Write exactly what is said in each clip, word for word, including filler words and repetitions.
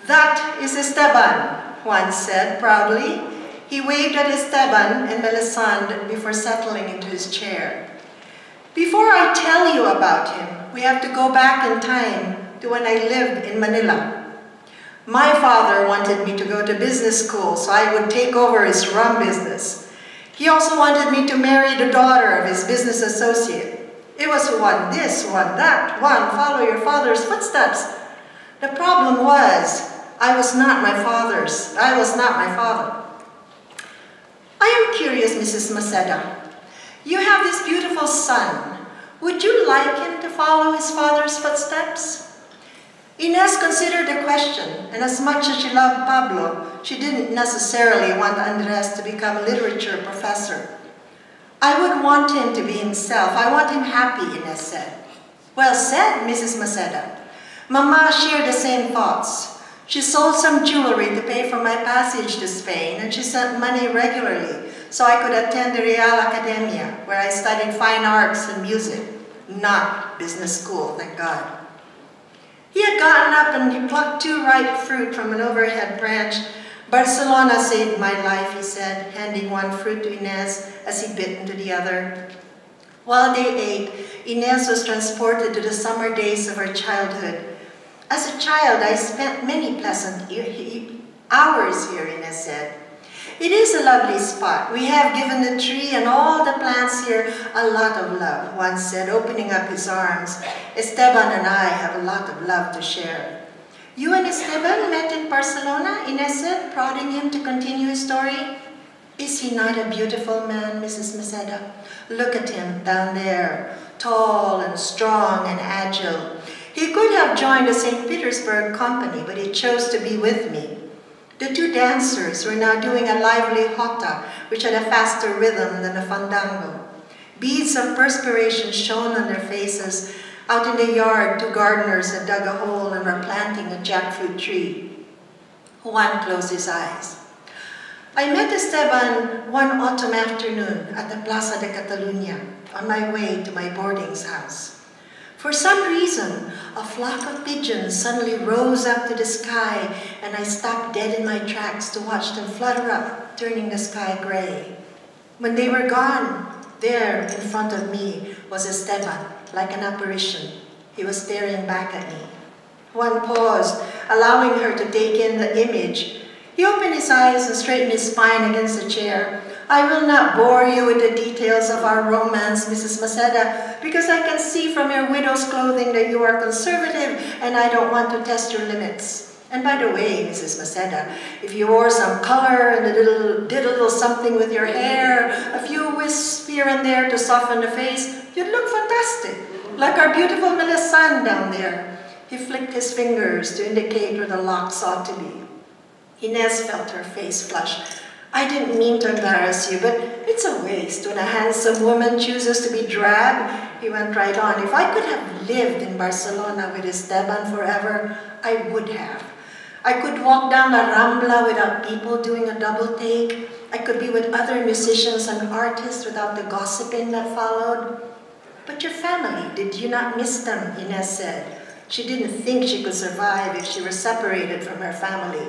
"That is Esteban," Juan said proudly. He waved at Esteban and Melisande before settling into his chair. Before I tell you about him, we have to go back in time to when I lived in Manila. My father wanted me to go to business school so I would take over his rum business. He also wanted me to marry the daughter of his business associate. It was one this, one that, one follow your father's footsteps. The problem was, I was not my father's, I was not my father. I am curious, Missus Maceda. You have this beautiful son. Would you like him to follow his father's footsteps? Inez considered the question, and as much as she loved Pablo, she didn't necessarily want Andres to become a literature professor. I would want him to be himself. I want him happy, Inez said. Well said, Missus Maceda. Mama shared the same thoughts. She sold some jewelry to pay for my passage to Spain, and she sent money regularly so I could attend the Real Academia, where I studied fine arts and music, not business school, thank God. He had gotten up and he plucked two ripe fruit from an overhead branch. Barcelona saved my life, he said, handing one fruit to Inez as he bit into the other. While they ate, Inez was transported to the summer days of her childhood. As a child, I spent many pleasant hours here, Inez said. It is a lovely spot. We have given the tree and all the plants here a lot of love, Juan said, opening up his arms. Esteban and I have a lot of love to share. You and Esteban met in Barcelona, Inez said, prodding him to continue his story. Is he not a beautiful man, Missus Maceda? Look at him down there, tall and strong and agile. He could have joined the Saint Petersburg company, but he chose to be with me. The two dancers were now doing a lively jota, which had a faster rhythm than a fandango. Beads of perspiration shone on their faces. Out in the yard, two gardeners had dug a hole and were planting a jackfruit tree. Juan closed his eyes. I met Esteban one autumn afternoon at the Plaza de Catalunya on my way to my boarding house. For some reason, a flock of pigeons suddenly rose up to the sky, and I stopped dead in my tracks to watch them flutter up, turning the sky gray. When they were gone, there in front of me was Esteban, like an apparition. He was staring back at me. Juan paused, allowing her to take in the image. He opened his eyes and straightened his spine against the chair. I will not bore you with the details of our romance, Missus Maceda, because I can see from your widow's clothing that you are conservative and I don't want to test your limits. And by the way, Missus Maceda, if you wore some color and a little, did a little something with your hair, a few wisps here and there to soften the face, you'd look fantastic, like our beautiful Melisande down there. He flicked his fingers to indicate where the locks ought to be. Inez felt her face flush. I didn't mean to embarrass you, but it's a waste when a handsome woman chooses to be drab. He went right on. If I could have lived in Barcelona with Esteban forever, I would have. I could walk down the Rambla without people doing a double take. I could be with other musicians and artists without the gossiping that followed. But your family, did you not miss them? Inez said. She didn't think she could survive if she were separated from her family.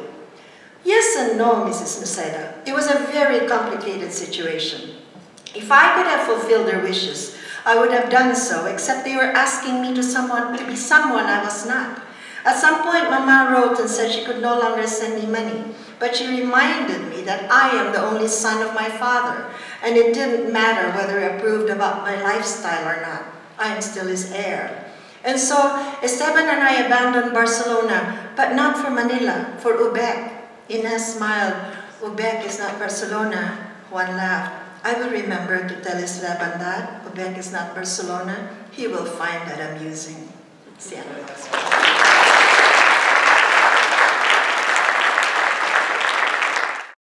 Yes and no, Missus Maceda. It was a very complicated situation. If I could have fulfilled their wishes, I would have done so, except they were asking me to, someone, to be someone I was not. At some point, Mama wrote and said she could no longer send me money, but she reminded me that I am the only son of my father, and it didn't matter whether he approved about my lifestyle or not. I am still his heir. And so, Esteban and I abandoned Barcelona, but not for Manila, for Ubec. Inez smiled. Ubec is not Barcelona. Juan laughed. I will remember to tell Esteban that. Ubec is not Barcelona. He will find that amusing. See you.